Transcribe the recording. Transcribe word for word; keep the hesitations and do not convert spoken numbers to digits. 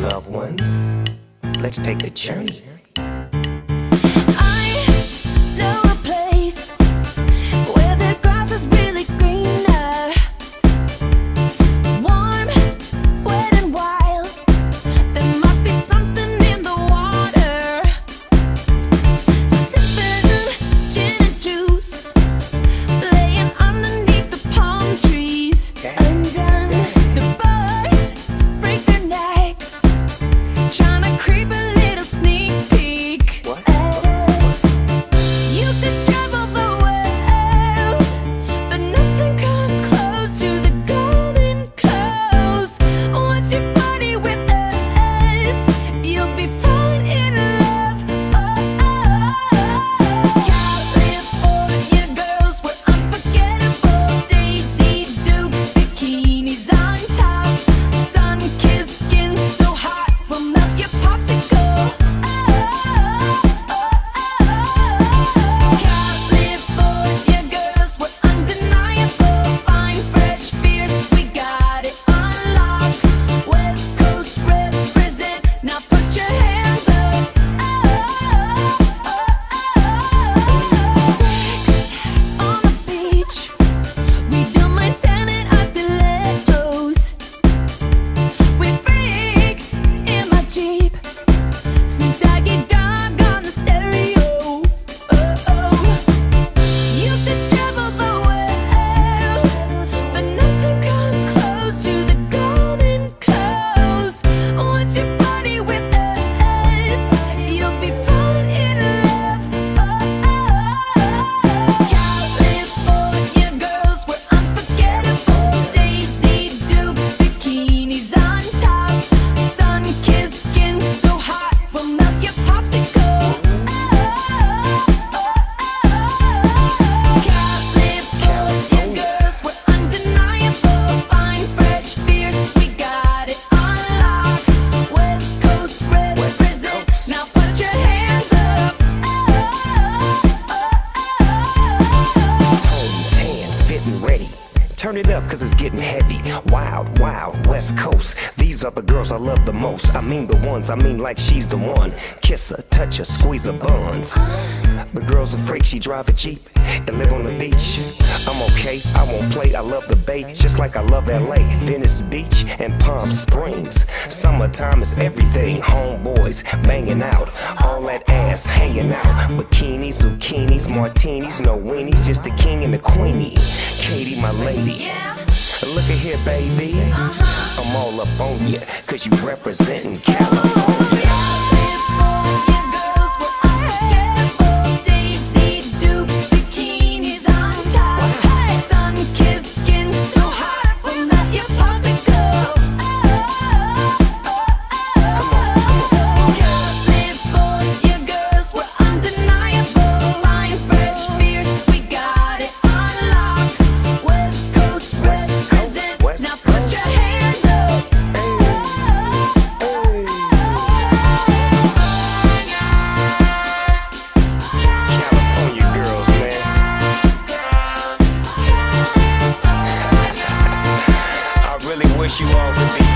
loved ones. Let's take a journey. I know a place where the grass is really greener, warm, wet and wild. There must be something in the water. Sipping gin and juice, laying underneath the palm trees. Undone, the birds break their necks, trying to creep a little sneak peek at us. You could travel the world, but nothing comes close to the golden clothes. Once you party with us, you'll be falling in love. Oh, oh. California girls were unforgettable. Daisy Dukes, bikinis on top, sun-kissed skin so hot will melt your popsicle. California girls were undeniable. Fine, fresh, fierce, we got it on lock. West Coast represent, now put your hands up. Sex on the beach, we don't mind selling our stilettos. We freak in my Jeep, Snoop Doggy Dogg on the stereo. Oh, oh. You could travel the world, but nothing comes close to the golden clothes. Once you party with us, you'll be falling in love. Oh, oh. California girls were unforgettable. Daisy Dukes, bikinis on top, sun-kissed skin so hot will melt your popsicle. California girls were undeniable. Fine, fresh, fierce, we got it on lock. West Coast represent, now put your hands up. Tone tan, fit and ready. Turn it up cause it's getting heavy. Wild, wild, West Coast. These are the girls I love the most. I mean the ones, I mean like she's the one. Kiss her, touch her, squeeze her buns. The girl's a freak, she drive a Jeep and live on the beach. I'm okay, I won't play, I love the bay, just like I love L A, Venice Beach and Palm Springs. Summertime is everything, homeboys banging out, all that ass hanging out. Bikinis, zucchinis, martinis, no weenies, just the king and the queenie. Katie, my lady, Yeah. look at here, baby. I'm all up on ya, cause you representing California. California girls were unforgettable. Daisy Dukes, bikinis on top, sun-kissed skin so hot will melt your popsicle. California girls were undeniable. Fine, fresh, fierce, we got it on lock. West Coast represent, now put your hands up. California girls, man. I really wish you all could be